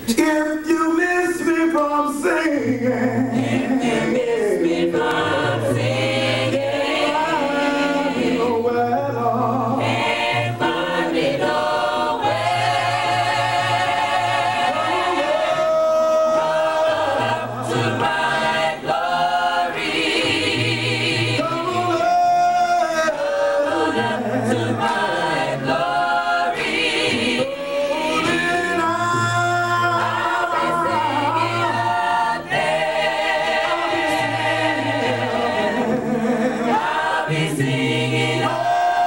If you miss me from singing, if you miss me from singing, I'll be nowhere, Lord. Can't find me nowhere. To my glory. Come on up to my glory. Singing all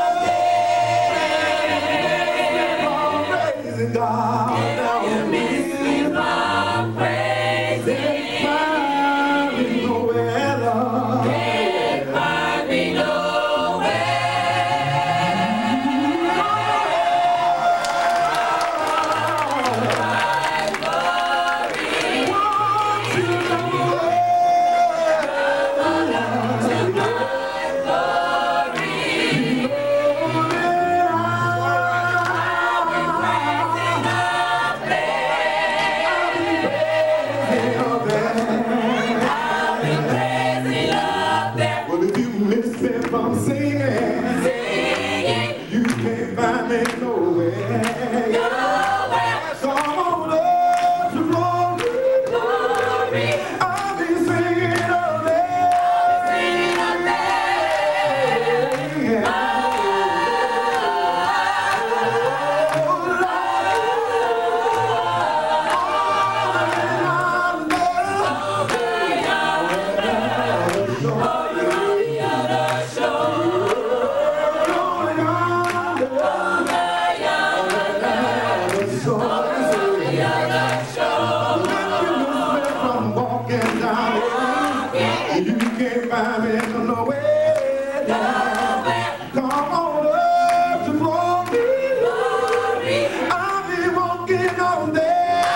day. God, you miss me from praising. Find me nowhere, Lord. Can't find me from singing, you can't find me nowhere. Come on up to glory. I'll be singing all day. You can't find me nowhere. Come on up to glory. I'll be walking all day.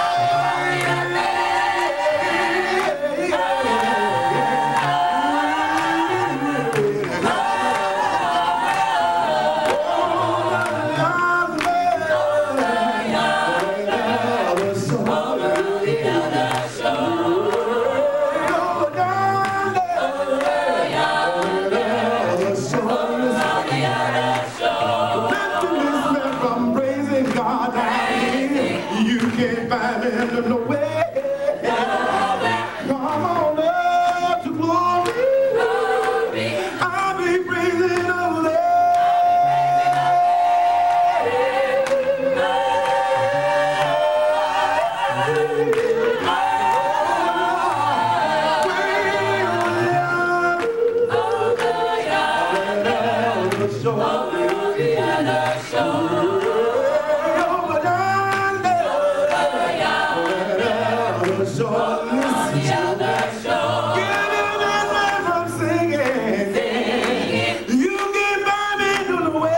You can't find me nowhere. Come on up to glory. I'll be praising all day.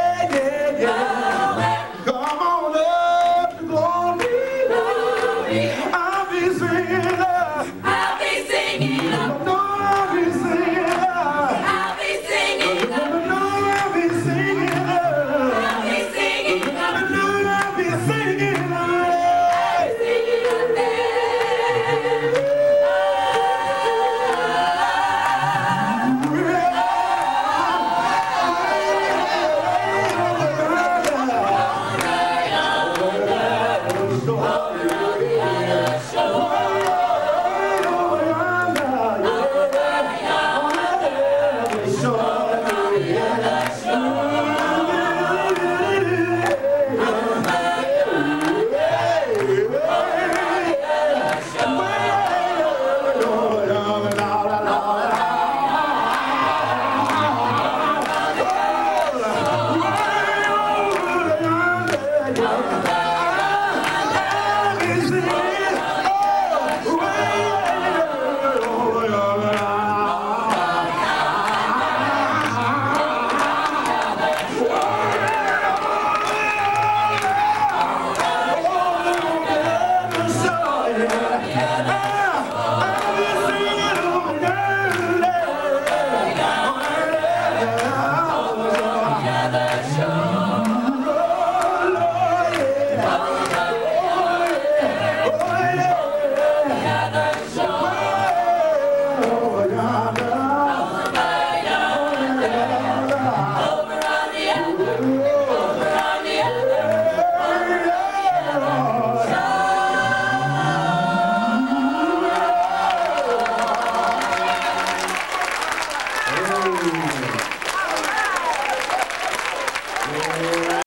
Come on up to glory.